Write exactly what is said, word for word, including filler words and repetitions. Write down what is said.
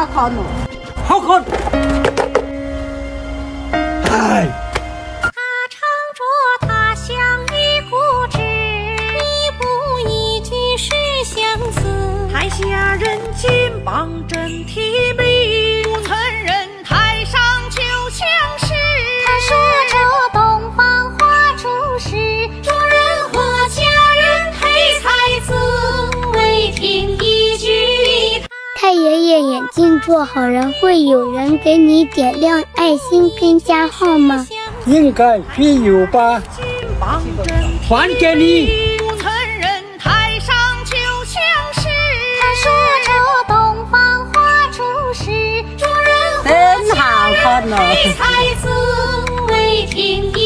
好看哦， 好看。哎。 台下人金榜真题笔，不曾人台上就像是。 他说着东方花烛时，主人和家人配才子，未听一句。 太爷爷眼镜做好人，会有人给你点亮爱心跟加号吗？ 应该会有吧。还给你。 真好看哦！ 才子未听。